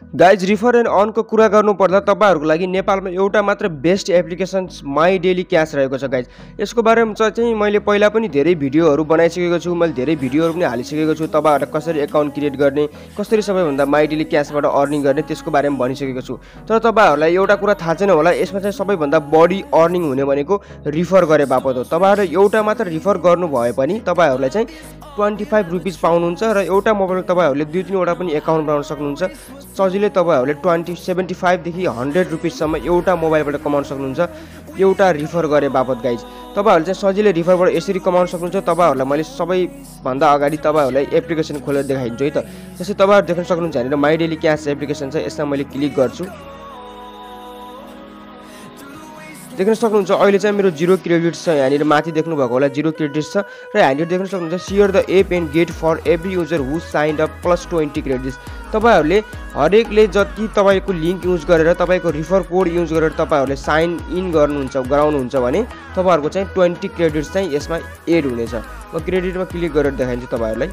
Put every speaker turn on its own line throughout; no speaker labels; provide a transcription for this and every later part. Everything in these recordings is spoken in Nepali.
गाइज रिफर एन्ड अर्नको कुरा गर्नुपर्दा तपाईहरुको लागि नेपालमा एउटा मात्र best application My Daily Cash रहेको छ गाइज। यसको बारेमा चाहिँ मैले पहिला पनि धेरै भिडियोहरू बनाइसकेको छु, मैले धेरै भिडियोहरू पनि हालिसकेको छु। तपाईहरुले कसरी अकाउन्ट क्रिएट गर्ने, कसरी सबैभन्दा माई डेली क्यासबाट अर्निङ गर्ने त्यसको बारेमा भनिसकेको छु। तर तपाईहरुलाई एउटा कुरा थाहा छैन होला, यसमा चाहिँ सबैभन्दा बढी अर्निङ हुने भनेको रिफर गरे बापत हो। तपाईहरुले एउटा मात्र रिफर गर्नु भए पनि तपाईहरुलाई चाहिँ 25 रुपीज पाउनुहुन्छ र एउटा मोबाइलमा तपाईहरुले 2-3 वटा पनि अकाउन्ट बनाउन सक्नुहुन्छ। सजिलै तपाईहरुले 75 देखि 100 रुपीज सम्म एउटा मोबाइलबाट कमाउन सक्नुहुन्छ एउटा रिफर गरे बापत गाइज। तपाईहरुले चाहिँ सजिलै रिफरबाट यसरी कमाउन सक्नुहुन्छ। तपाईहरुलाई मैले सबैभन्दा अगाडि तपाईहरुलाई एप्लिकेसन खोलेर देखाइदिन्छु है त। जस्तै तपाईहरु देख्न सक्नुहुन्छ यहाँनिर माई डेली क्यास एप्लिकेसन छ, यसमा मैले क्लिक गर्छु। देख्न सक्नुहुन्छ अहिले चाहिँ मेरो 0 क्रेडिट्स छ। यहाँनिर माथि देख्नु भएको होला 0 क्रेडिट्स छ र यहाँनिर देख्न सक्नुहुन्छ share the app and get for every user who signed up plus 20 credits. तपाईहरुले हरेकले जति तपाईको लिंक युज गरेर तपाईको रिफर कोड युज गरेर तपाईहरुले साइन इन गराउनुहुन्छ भने तपाईहरुको चाहिँ 20 क्रेडिट्स चाहिँ यसमा एड हुनेछ। म क्रेडिटमा क्लिक गरेर देखाइदिन्छु तपाईहरुलाई।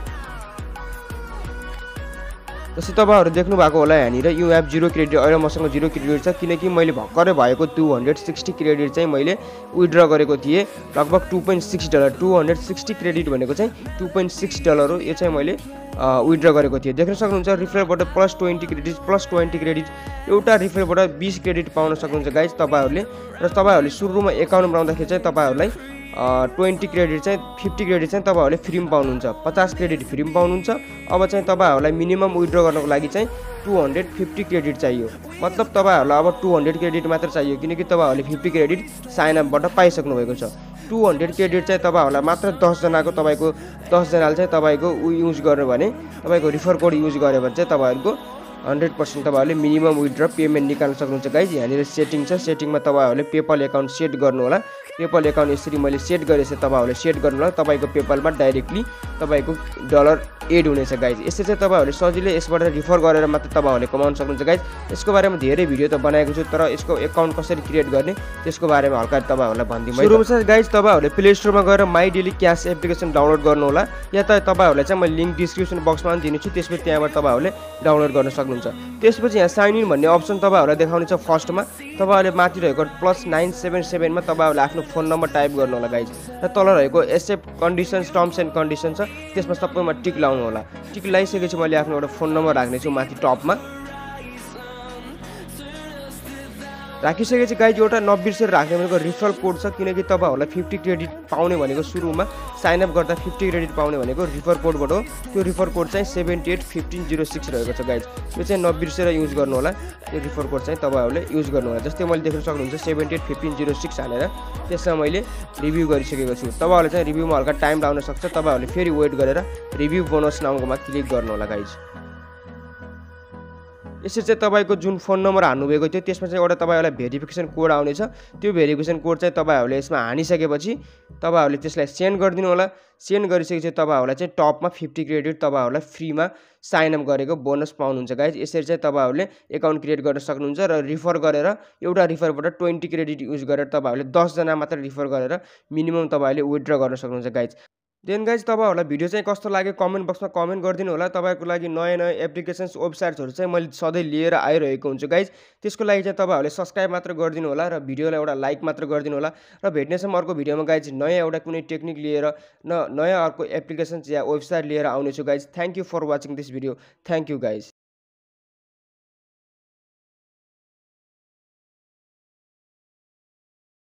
जस्तै तपाईहरु देख्नु भएको होला यहाँनिर यु ह्याभ 0 क्रेडिट। अहिले मसँग 0 क्रेडिट छ किनकि मैले भर्खरै भएको 260 क्रेडिट चाहिँ मैले विथड्र गरेको थिएँ, लगभग $2.6। 260 क्रेडिट भनेको चाहिँ $2.6 हो। यो चाहिँ मैले विथड्र गरेको थिएँ। देख्न सक्नुहुन्छ रिफरबाट प्लस 20 क्रेडिट प्लस 20 क्रेडिट एउटा रिफरबाट 20 क्रेडिट पाउन सक्नुहुन्छ गाइज तपाईहरुले। र तपाईहरुले सुरुमा अकाउन्ट बनाउँदाखेरि चाहिँ तपाईहरुलाई 20 क्रेडिट चाहिँ 50 क्रेडिट चाहिँ तपाईहरुले फ्रीमा पाउनुहुन्छ, 50 क्रेडिट फ्रीमा पाउनुहुन्छ। अब चाहिँ तपाईहरुलाई मिनिमम विथड्र गर्नको लागि चाहिँ 250 क्रेडिट चाहियो। मतलब तपाईहरुलाई अब 200 क्रेडिट मात्र चाहियो किनकि तपाईहरुले 50 क्रेडिट साइन अपबाट पाइसक्नु भएको छ। 200 क्रेडिट चाहिँ तपाईहरुलाई मात्र 10 जनाको तपाईको 10 जनाले चाहिँ तपाईको युज गर्नु भने तपाईको रिफर कोड युज गर्यो भने चाहिँ तपाईहरुको 100% तपाईहरुले मिनिमम विथड्र पेमेन्ट निकाल्न सक्नुहुन्छ गाइज। यहाँनिर सेटिङ छ, सेटिङमा तपाईहरुले पेपल अकाउन्ट सेट गर्नु होला। पेपल अकाउन्ट यसरी मैले सेट गरेपछि तपाईहरुले सेट गर्नु होला, तपाईको पेपलमा डाइरेक्टली तपाईको डलर एड हुनेछ गाइज। यसरी चाहिँ तपाईहरुले सजिलै यसबाट रिफर गरेर मात्र तपाईहरुले कमाउन सक्नुहुन्छ गाइज। यसको बारेमा धेरै भिडियो त बनाएको छु तर यसको अकाउन्ट कसरी क्रिएट गर्ने त्यसको बारेमा हल्का तपाईहरुलाई भन्दिम। सुरुमा चाहिँ गाइज तपाईहरुले प्ले स्टोरमा गएर My Daily Cash application download गर्नु होला, या त तपाईहरुलाई चाहिँ मैले लिंक डिस्क्रिप्सन बक्समा पनि दिनेछु, त्यसपछि त्यहाँबाट तपाईहरुले डाउनलोड गर्न सक्नुहुन्छ। त्यसपछि यहाँ साइन इन भन्ने अप्सन तपाईहरुलाई देखाउने छ। फर्स्टमा तपाईहरुले माथि रहेको +977 मा तपाईहरुले आफ्नो फोन नम्बर टाइप गर्नु होला गाइज, र तल रहेको accept conditions terms and condition छ त्यसमा सबैमा टिक लाउनु होला। टिक लगाइसकेपछि मैले आफ्नो एउटा फोन नम्बर राख्ने छु माथि टपमा। राखिसकेपछि गाइज एउटा नबिर्सेर राख्ने भनेको रिफरल कोड छ किनकि तपाईहरुलाई 50 क्रेडिट पाउने भनेको सुरुमा साइन अप गर्दा 50 क्रेडिट पाउने भनेको रिफर कोडबाट हो। त्यो रिफर कोड चाहिँ 781506 रहेको छ गाइज। यो चाहिँ नबिर्सेर युज गर्नु होला, त्यो रिफर कोड चाहिँ तपाईहरुले युज गर्नु होला। जस्तै मैले देख्न सक्नुहुन्छ 781506 हालेर त्यसमा मैले रिभ्यू गरिसकेको छु। तपाईहरुले चाहिँ रिभ्यूमा हल्का टाइम लाग्न सक्छ, तपाईहरुले फेरि वेट गरेर रिभ्यू बोनस नामकोमा क्लिक गर्नु होला गाइज। यसरी चाहिँ तपाईको जुन फोन नम्बर हान्नुभएको थियो त्यसमा चाहिँ एउटा तपाईहरुलाई भेरिफिकेसन कोड आउनेछ। त्यो भेरिफिकेसन कोड चाहिँ तपाईहरुले यसमा हानिसकेपछि तपाईहरुले त्यसलाई सेन्ड गरिदिनु होला। सेन्ड गरिसकेपछि तपाईहरुलाई चाहिँ टपमा 50 क्रेडिट तपाईहरुलाई फ्रीमा साइन अप गरेको बोनस पाउनुहुन्छ गाइज। यसरी चाहिँ तपाईहरुले अकाउन्ट क्रिएट गर्न सक्नुहुन्छ र रिफर गरेर एउटा रिफरबाट 20 क्रेडिट युज गरेर तपाईहरुले 10 जना मात्र रिफर गरेर मिनिमम तपाईहरुले विथड्र गर्न सक्नुहुन्छ गाइज। देन गाइज तपाईहरुलाई भिडियो चाहिँ कस्तो लाग्यो कमेन्ट बक्समा कमेन्ट गरिदिनु होला। तपाईहरुको लागि नयाँ नयाँ एप्लिकेसन्स वेबसाइट्सहरु चाहिँ मैले सधैँ लिएर आइरहेको हुन्छु गाइज। त्यसको लागि चाहिँ तपाईहरुले सब्स्क्राइब मात्र गरिदिनु होला र भिडियोलाई एउटा लाइक मात्र गरिदिनु होला। र भेट्नेछौँ अर्को भिडियोमा गाइज नयाँ एउटा कुनै टेक्निक लिएर नयाँ अर्को एप्लिकेसन्स या वेबसाइट लिएर आउनेछु guys. Thank you for watching this video. Thank you guys.